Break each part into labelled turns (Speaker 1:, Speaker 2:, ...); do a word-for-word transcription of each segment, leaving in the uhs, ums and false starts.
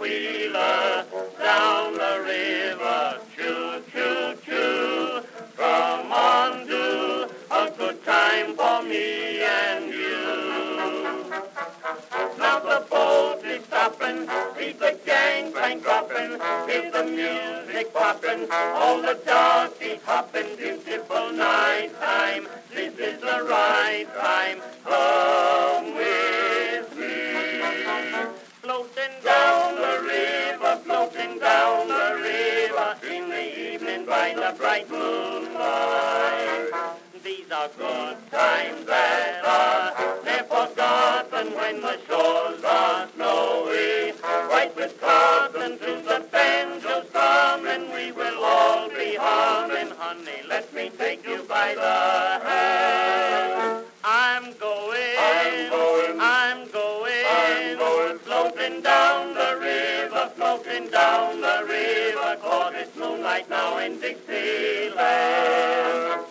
Speaker 1: eighteen-wheeler down the river. Choo, choo, choo. Come on, do a good time for me and you. Now the boat is stopping, see the gangplank dropping, hear the music popping, all the darkies hopping, beautiful night time. This is the right time. Come with me. Floating down the river, floating down the river, in the evening by the bright moonlight. These are good times that are never forgotten when the shores are snowy. White with cotton to the banjos drumming, we will all be humming. Honey, let me take you by the hand. I'm going, I'm going, I'm going, I'm going, floating down the river, floating down the river, 'cause it's moonlight now in Dixieland.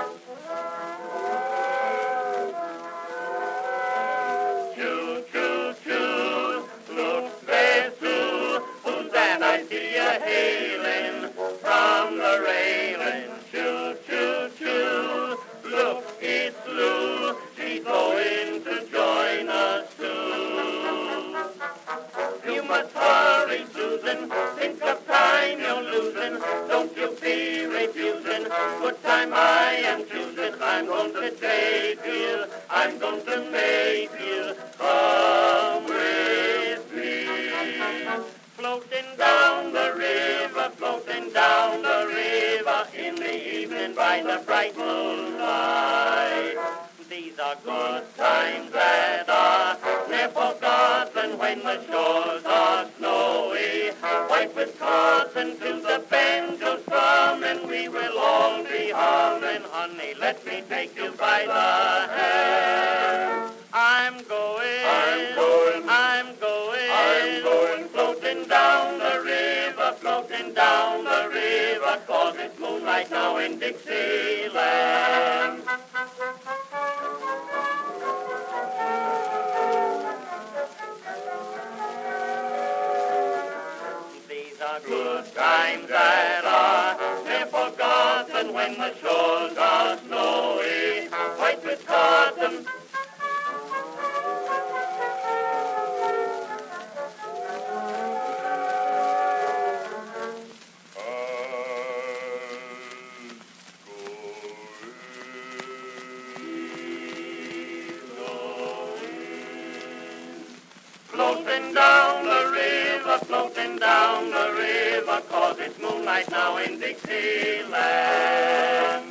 Speaker 1: Choo, choo, choo, look there too, who's that I see a-hailing from the railing? Choo, choo, choo, look, it's Lou, she's going to join us too. You must hurry, Susan, think of time you're losing, don't you be refusing, good time I am choosing, I'm going to take you, I'm going to make you come with me. Floating down the river, floating down the river, in the evening by the bright moonlight. These are good times that are never forgotten when the shores are snowy. White with cotton to the banjos drumming, we will all be humming. Honey, let me take you by the hand. I'm going, I'm going, I'm going, I'm going, floating down the river, floating down the river, 'cause it's moonlight now in Dixieland. These are good times that are never forgotten when the shores are snowy, white with cotton. Floating down the river, floating down the river, 'cause it's moonlight now in Dixieland.